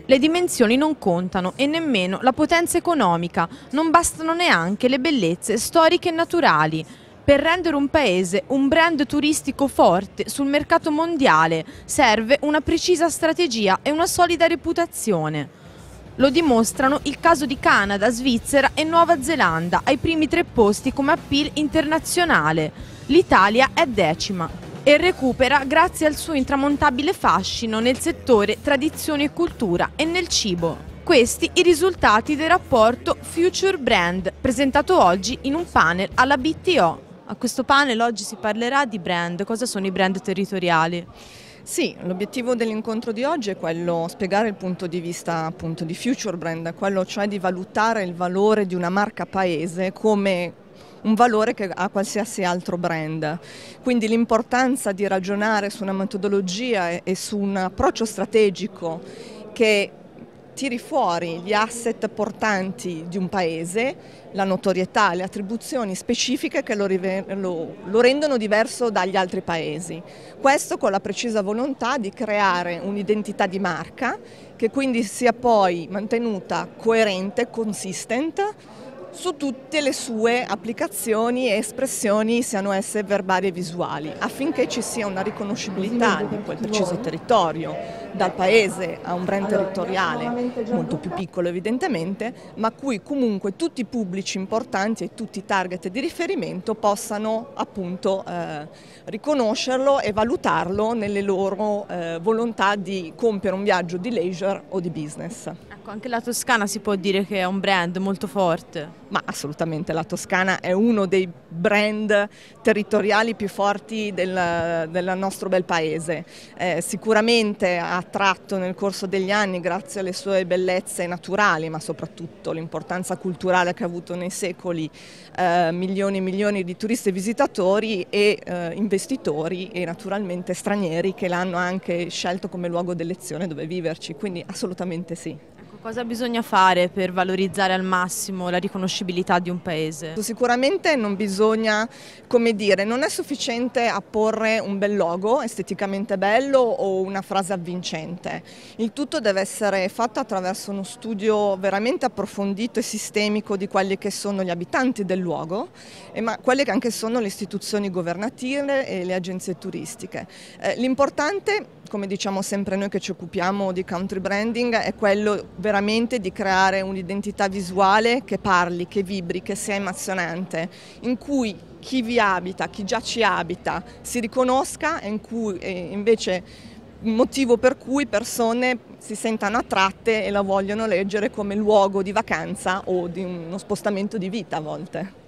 Le dimensioni non contano e nemmeno la potenza economica, non bastano neanche le bellezze storiche e naturali. Per rendere un paese un brand turistico forte sul mercato mondiale serve una precisa strategia e una solida reputazione. Lo dimostrano il caso di Canada, Svizzera e Nuova Zelanda, ai primi 3 posti come appeal internazionale. L'Italia è 10ª e recupera grazie al suo intramontabile fascino nel settore tradizione e cultura e nel cibo. Questi i risultati del rapporto Future Brand, presentato oggi in un panel alla BTO. A questo panel oggi si parlerà di brand. Cosa sono i brand territoriali? Sì, l'obiettivo dell'incontro di oggi è quello spiegare il punto di vista appunto di Future Brand, quello cioè di valutare il valore di una marca paese come un valore che ha qualsiasi altro brand. Quindi l'importanza di ragionare su una metodologia e su un approccio strategico che tiri fuori gli asset portanti di un paese, la notorietà, le attribuzioni specifiche che lo rendono diverso dagli altri paesi. Questo con la precisa volontà di creare un'identità di marca che quindi sia poi mantenuta coerente, consistent, su tutte le sue applicazioni e espressioni, siano esse verbali e visuali, affinché ci sia una riconoscibilità di quel preciso territorio, dal paese a un brand territoriale molto più piccolo evidentemente, ma a cui comunque tutti i pubblici importanti e tutti i target di riferimento possano appunto riconoscerlo e valutarlo nelle loro volontà di compiere un viaggio di leisure o di business. Ecco, anche la Toscana si può dire che è un brand molto forte. Ma assolutamente, la Toscana è uno dei brand territoriali più forti del nostro bel paese. Sicuramente ha attratto nel corso degli anni, grazie alle sue bellezze naturali, ma soprattutto l'importanza culturale che ha avuto nei secoli, milioni e milioni di turisti e visitatori e investitori e naturalmente stranieri che l'hanno anche scelto come luogo d'elezione dove viverci, quindi assolutamente sì. Cosa bisogna fare per valorizzare al massimo la riconoscibilità di un paese? Sicuramente non bisogna, come dire, non è sufficiente apporre un bel logo esteticamente bello o una frase avvincente. Il tutto deve essere fatto attraverso uno studio veramente approfondito e sistemico di quelli che sono gli abitanti del luogo, ma quelle che anche sono le istituzioni governative e le agenzie turistiche. L'importante, come diciamo sempre noi che ci occupiamo di country branding, è quello veramente di creare un'identità visuale che parli, che vibri, che sia emozionante, in cui chi vi abita, chi già ci abita si riconosca e in cui invece un motivo per cui persone si sentano attratte e la vogliono leggere come luogo di vacanza o di uno spostamento di vita a volte.